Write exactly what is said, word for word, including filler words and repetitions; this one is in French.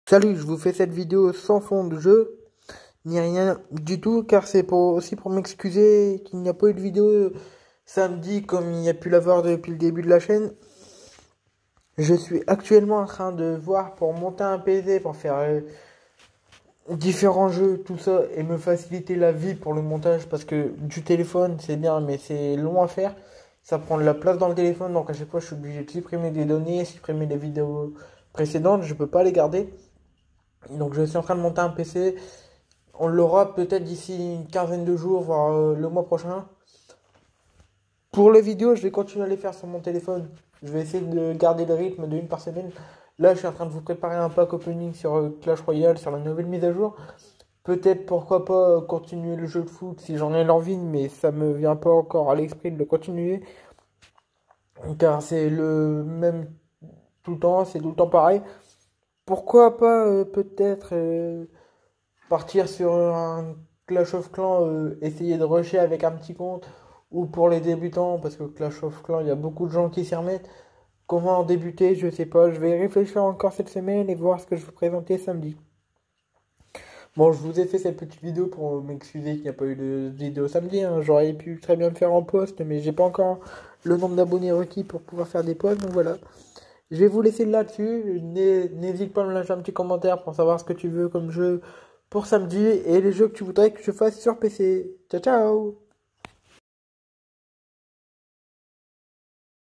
Salut, je vous fais cette vidéo sans fond de jeu, ni rien du tout, car c'est pour, aussi pour m'excuser qu'il n'y a pas eu de vidéo samedi comme il y a pu l'avoir depuis le début de la chaîne. Je suis actuellement en train de voir pour monter un P C, pour faire euh, différents jeux, tout ça, et me faciliter la vie pour le montage, parce que du téléphone, c'est bien, mais c'est long à faire. Ça prend de la place dans le téléphone, donc à chaque fois, je suis obligé de supprimer des données, supprimer les vidéos précédentes, je peux pas les garder. Donc je suis en train de monter un P C. On l'aura peut-être d'ici une quinzaine de jours, voire euh, le mois prochain. Pour les vidéos, je vais continuer à les faire sur mon téléphone. Je vais essayer de garder le rythme de une par semaine. Là, je suis en train de vous préparer un pack opening sur euh, Clash Royale, sur la nouvelle mise à jour. Peut-être, pourquoi pas, euh, continuer le jeu de foot si j'en ai l'envie, mais ça me vient pas encore à l'esprit de le continuer. Car c'est le même tout le temps, c'est tout le temps pareil. Pourquoi pas, euh, peut-être... euh, partir sur un Clash of Clans, euh, essayer de rusher avec un petit compte, ou pour les débutants, parce que Clash of Clans, il y a beaucoup de gens qui s'y remettent. Comment débuter, je sais pas. Je vais réfléchir encore cette semaine et voir ce que je vais présenter samedi. Bon, je vous ai fait cette petite vidéo pour m'excuser qu'il n'y a pas eu de vidéo samedi, hein. J'aurais pu très bien le faire en post, mais j'ai pas encore le nombre d'abonnés requis pour pouvoir faire des posts, donc voilà. Je vais vous laisser là-dessus. N'hé- N'hésite pas à me lâcher un petit commentaire pour savoir ce que tu veux comme jeu pour samedi et les jeux que tu voudrais que je fasse sur P C. Ciao, ciao!